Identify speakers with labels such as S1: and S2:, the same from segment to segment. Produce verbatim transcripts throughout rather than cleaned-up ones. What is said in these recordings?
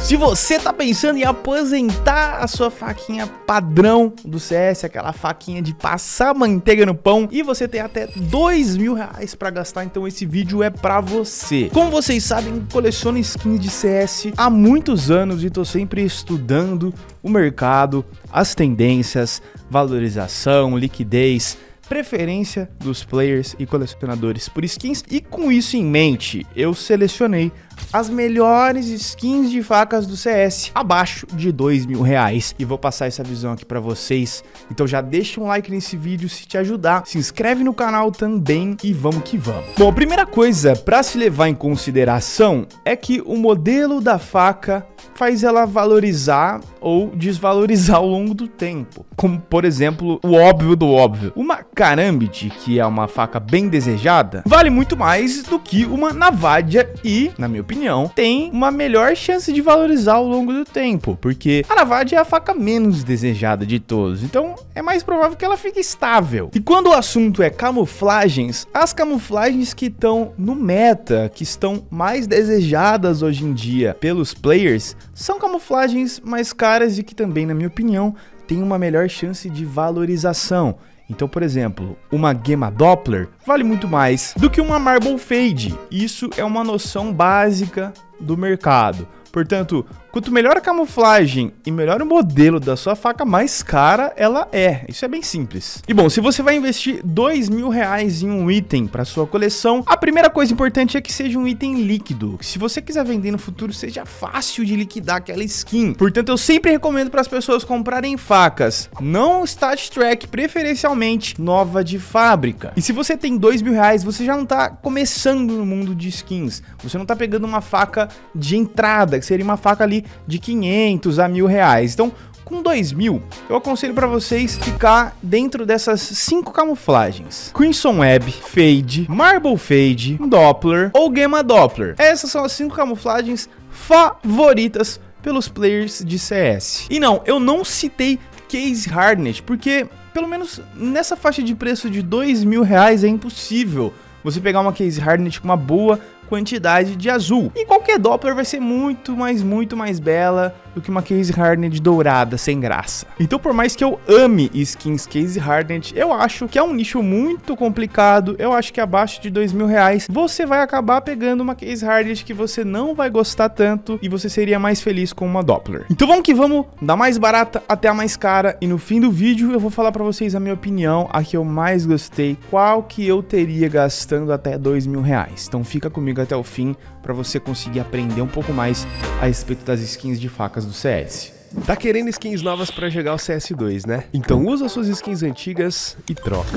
S1: Se você tá pensando em aposentar a sua faquinha padrão do C S, aquela faquinha de passar manteiga no pão, e você tem até dois mil reais pra gastar, então esse vídeo é pra você. Como vocês sabem, coleciono skins de C S há muitos anos e tô sempre estudando o mercado, as tendências, valorização, liquidez, preferência dos players e colecionadores por skins, e com isso em mente, eu selecionei as melhores skins de facas do C S abaixo de dois mil reais e vou passar essa visão aqui pra vocês. Então já deixa um like nesse vídeo se te ajudar, se inscreve no canal também e vamos que vamos. Bom, a primeira coisa pra se levar em consideração é que o modelo da faca faz ela valorizar ou desvalorizar ao longo do tempo. Como, por exemplo, o óbvio do óbvio. Uma Karambit, que é uma faca bem desejada, vale muito mais do que uma Navadia e, na minha opinião, tem uma melhor chance de valorizar ao longo do tempo, porque a Navadia é a faca menos desejada de todos, então é mais provável que ela fique estável. E quando o assunto é camuflagens, as camuflagens que estão no meta, que estão mais desejadas hoje em dia pelos players, são camuflagens mais caras e que também, na minha opinião, tem uma melhor chance de valorização. Então, por exemplo, uma Gamma Doppler vale muito mais do que uma Marble Fade. Isso é uma noção básica do mercado. Portanto, quanto melhor a camuflagem e melhor o modelo da sua faca, mais cara ela é. Isso é bem simples. E bom, se você vai investir dois mil reais em um item para sua coleção, a primeira coisa importante é que seja um item líquido. Se você quiser vender no futuro, seja fácil de liquidar aquela skin. Portanto, eu sempre recomendo para as pessoas comprarem facas não Stat Track, preferencialmente nova de fábrica. E se você tem dois mil reais, você já não está começando no mundo de skins. Você não está pegando uma faca de entrada, que seria uma faca ali de quinhentos a mil reais. Então, com dois mil, eu aconselho para vocês ficar dentro dessas cinco camuflagens: Crimson Web, Fade, Marble Fade, Doppler ou Gamma Doppler. Essas são as cinco camuflagens favoritas pelos players de C S. E não, eu não citei Case Hardened, porque pelo menos nessa faixa de preço de dois mil reais é impossível você pegar uma Case Hardened com uma boa quantidade de azul. E qualquer Doppler vai ser muito, mais, muito mais bela do que uma Case Hardened dourada, sem graça. Então, por mais que eu ame skins Case Hardened, eu acho que é um nicho muito complicado. Eu acho que abaixo de dois mil reais, você vai acabar pegando uma Case Hardened que você não vai gostar tanto e você seria mais feliz com uma Doppler. Então vamos que vamos, da mais barata até a mais cara. E no fim do vídeo eu vou falar pra vocês a minha opinião, a que eu mais gostei, qual que eu teria gastando até dois mil reais. Então fica comigo até o fim para você conseguir aprender um pouco mais a respeito das skins de facas do C S.
S2: Tá querendo skins novas para jogar o C S dois, né? Então usa suas skins antigas e troca.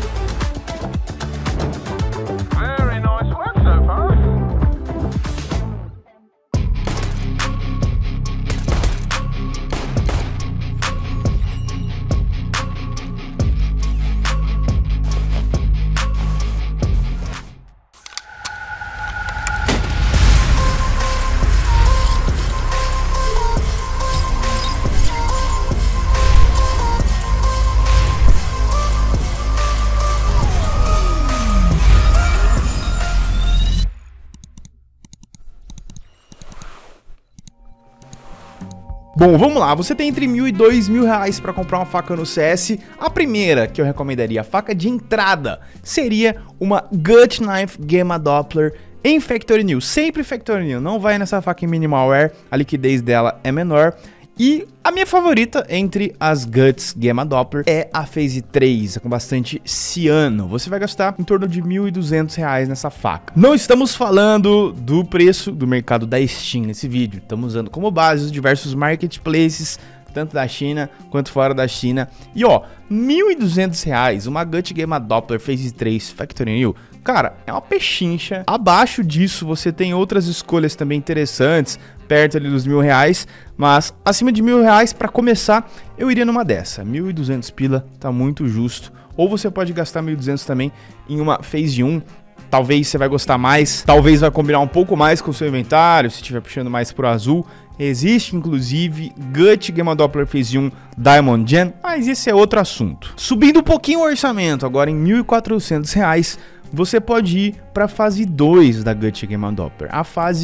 S1: Bom, vamos lá, você tem entre mil e dois mil reais para comprar uma faca no C S. A primeira que eu recomendaria, a faca de entrada, seria uma Gut Knife Gamma Doppler em Factory New. Sempre Factory New, não vai nessa faca em Minimal Wear, a liquidez dela é menor. E a minha favorita entre as Guts Gamma Doppler é a Phase três, com bastante ciano. Você vai gastar em torno de mil e duzentos reais nessa faca. Não estamos falando do preço do mercado da Steam nesse vídeo. Estamos usando como base os diversos marketplaces, tanto da China quanto fora da China. E ó, mil e duzentos reais, uma Gut Gamma Doppler Phase três Factory New. Cara, é uma pechincha. Abaixo disso você tem outras escolhas também interessantes, perto ali dos mil reais, mas acima de mil reais para começar, eu iria numa dessa. Mil e duzentos pila, tá muito justo. Ou você pode gastar mil e duzentos também em uma Phase um. Talvez você vai gostar mais, talvez vai combinar um pouco mais com o seu inventário, se estiver puxando mais pro azul. Existe inclusive Gut Gamma Doppler Phase um Diamond Gen, mas esse é outro assunto. Subindo um pouquinho o orçamento, agora em mil e quatrocentos reais, você pode ir para a fase dois da Gut Gamma Doppler, a fase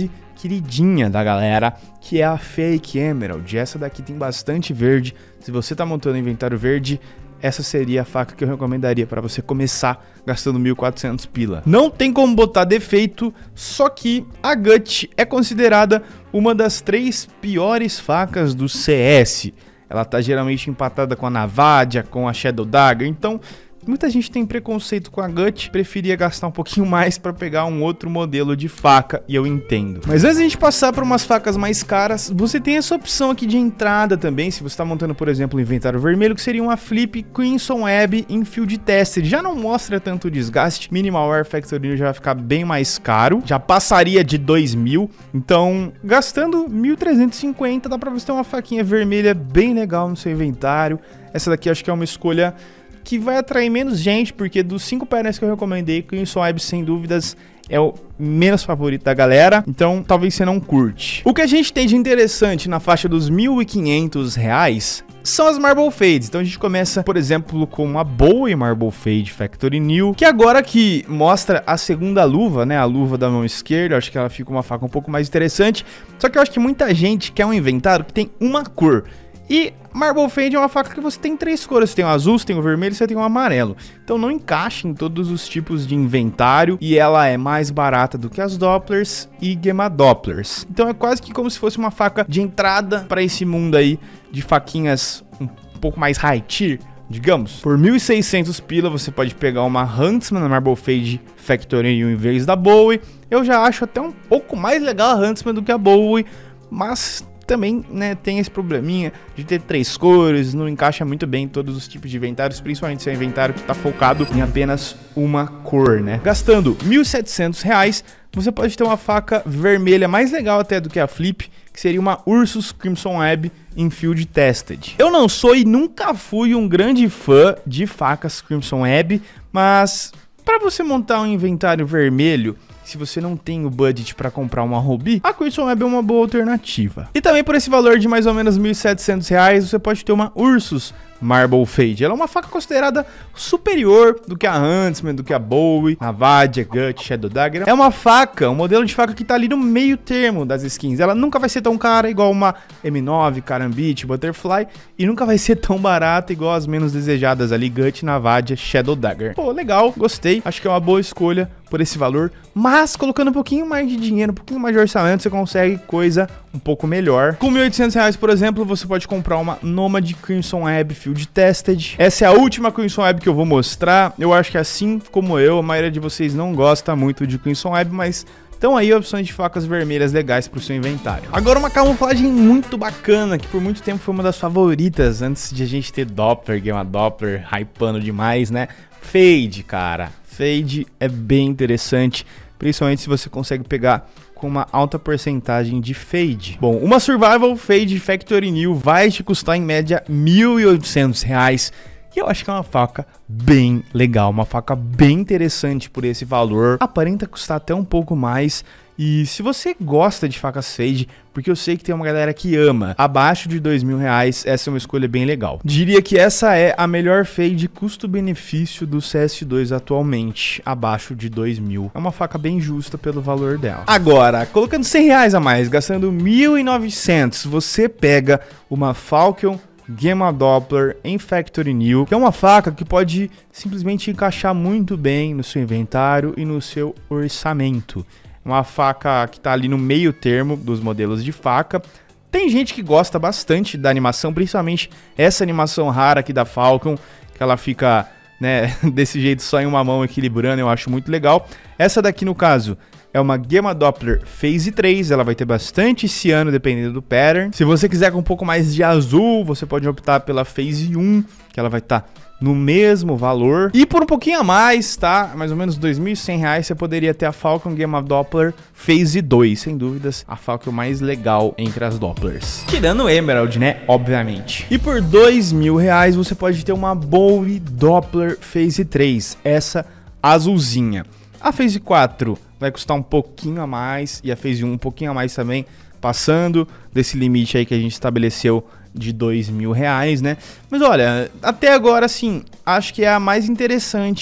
S1: queridinha da galera, que é a Fake Emerald. Essa daqui tem bastante verde. Se você tá montando inventário verde, essa seria a faca que eu recomendaria para você começar gastando mil e quatrocentos pila. Não tem como botar defeito, só que a Gut é considerada uma das três piores facas do C S. Ela tá geralmente empatada com a Navadia, com a Shadow Dagger, então muita gente tem preconceito com a Gut, preferia gastar um pouquinho mais para pegar um outro modelo de faca, e eu entendo. Mas antes de a gente passar para umas facas mais caras, você tem essa opção aqui de entrada também, se você está montando, por exemplo, um inventário vermelho, que seria uma Flip Crimson Web em Field Tested. Já não mostra tanto desgaste, Minimal Wear Factory já vai ficar bem mais caro, já passaria de dois mil, então gastando mil trezentos e cinquenta dá para você ter uma faquinha vermelha bem legal no seu inventário. Essa daqui acho que é uma escolha que vai atrair menos gente, porque dos cinco painéis que eu recomendei, Crimson Web sem dúvidas é o menos favorito da galera, então talvez você não curte. O que a gente tem de interessante na faixa dos mil e quinhentos reais são as Marble Fades. Então a gente começa, por exemplo, com a Bowie Marble Fade Factory New, que agora que mostra a segunda luva, né, a luva da mão esquerda, acho que ela fica uma faca um pouco mais interessante, só que eu acho que muita gente quer um inventário que tem uma cor. E Marble Fade é uma faca que você tem três cores, você tem o azul, você tem o vermelho e você tem o amarelo. Então não encaixa em todos os tipos de inventário e ela é mais barata do que as Dopplers e Gamma Dopplers. Então é quase que como se fosse uma faca de entrada para esse mundo aí de faquinhas um pouco mais high tier, digamos. Por mil e seiscentos pila você pode pegar uma Huntsman Marble Fade Factory em vez da Bowie. Eu já acho até um pouco mais legal a Huntsman do que a Bowie, mas também, né, tem esse probleminha de ter três cores, não encaixa muito bem em todos os tipos de inventários, principalmente se é um inventário que está focado em apenas uma cor, né? Gastando mil e setecentos reais, você pode ter uma faca vermelha mais legal até do que a Flip, que seria uma Ursus Crimson Web em Field Tested. Eu não sou e nunca fui um grande fã de facas Crimson Web, mas para você montar um inventário vermelho, se você não tem o budget para comprar uma Ruby, a Crimson Web é uma boa alternativa. E também por esse valor de mais ou menos mil e setecentos reais, você pode ter uma Ursus Marble Fade. Ela é uma faca considerada superior do que a Huntsman, do que a Bowie, a Navadia, Gut, Shadow Dagger. É uma faca, um modelo de faca que tá ali no meio termo das skins. Ela nunca vai ser tão cara igual uma M nove, Karambit, Butterfly, e nunca vai ser tão barata igual as menos desejadas ali, Gut, Navadia, Shadow Dagger. Pô, legal, gostei. Acho que é uma boa escolha por esse valor, mas colocando um pouquinho mais de dinheiro, um pouquinho mais de orçamento, você consegue coisa um pouco melhor. Com mil e oitocentos reais, por exemplo, você pode comprar uma Nomad Crimson Web Field Tested. Essa é a última Crimson Web que eu vou mostrar. Eu acho que assim como eu, a maioria de vocês não gosta muito de Crimson Web, mas estão aí opções de facas vermelhas legais para o seu inventário. Agora uma camuflagem muito bacana, que por muito tempo foi uma das favoritas, antes de a gente ter Doppler, Gamma Doppler, hypando demais, né? Fade, cara. Fade é bem interessante, principalmente se você consegue pegar com uma alta porcentagem de Fade. Bom, uma Survival Fade Factory New vai te custar em média mil e oitocentos reais. E eu acho que é uma faca bem legal, uma faca bem interessante por esse valor. Aparenta custar até um pouco mais. E se você gosta de facas Fade, porque eu sei que tem uma galera que ama, abaixo de dois mil reais, essa é uma escolha bem legal. Diria que essa é a melhor Fade custo-benefício do C S dois atualmente, abaixo de dois mil. É uma faca bem justa pelo valor dela. Agora, colocando cem reais a mais, gastando mil e novecentos, você pega uma Falcon Gamma Doppler em Factory New, que é uma faca que pode simplesmente encaixar muito bem no seu inventário e no seu orçamento. Uma faca que tá ali no meio termo dos modelos de faca. Tem gente que gosta bastante da animação, principalmente essa animação rara aqui da Falcon, que ela fica, né, desse jeito só em uma mão equilibrando, eu acho muito legal. Essa daqui, no caso, é uma Gamma Doppler Phase três, ela vai ter bastante ciano dependendo do pattern. Se você quiser com um pouco mais de azul, você pode optar pela Phase um, que ela vai estar tá no mesmo valor. E por um pouquinho a mais, tá? Mais ou menos dois mil e cem reais, você poderia ter a Falcon Gamma Doppler Phase dois. Sem dúvidas, a Falcon mais legal entre as Dopplers. Tirando o Emerald, né? Obviamente. E por dois mil reais, você pode ter uma Bowie Doppler Phase três. Essa azulzinha. A Phase quatro vai custar um pouquinho a mais. E a Phase um um pouquinho a mais também. Passando desse limite aí que a gente estabeleceu de dois mil reais, né? Mas olha, até agora sim, acho que é a mais interessante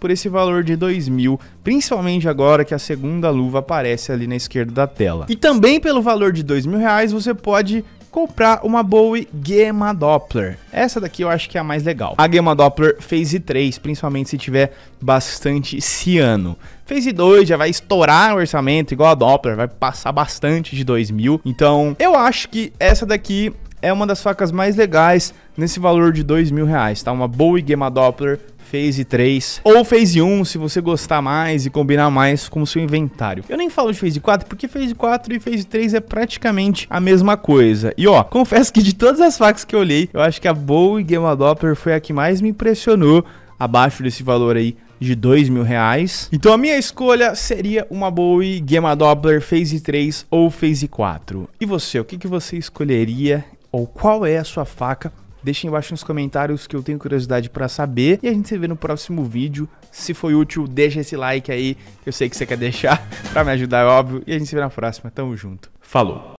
S1: por esse valor de dois mil, principalmente agora que a segunda luva aparece ali na esquerda da tela. E também pelo valor de dois mil reais você pode comprar uma Bowie Gamma Doppler. Essa daqui eu acho que é a mais legal. A Gamma Doppler Phase três, principalmente se tiver bastante ciano. Phase dois já vai estourar o orçamento igual a Doppler, vai passar bastante de dois mil. Então eu acho que essa daqui é uma das facas mais legais nesse valor de dois mil reais, tá? Uma Bowie Gamma Doppler Phase três ou Phase um, se você gostar mais e combinar mais com o seu inventário. Eu nem falo de Phase quatro, porque Phase quatro e Phase três é praticamente a mesma coisa. E ó, confesso que de todas as facas que eu olhei, eu acho que a Bowie Gamma Doppler foi a que mais me impressionou, abaixo desse valor aí de dois mil reais. Então a minha escolha seria uma Bowie Gamma Doppler Phase três ou Phase quatro. E você, o que, que você escolheria? Ou qual é a sua faca? Deixem embaixo nos comentários que eu tenho curiosidade pra saber. E a gente se vê no próximo vídeo. Se foi útil, deixa esse like aí. Eu sei que você quer deixar pra me ajudar, é óbvio. E a gente se vê na próxima. Tamo junto. Falou!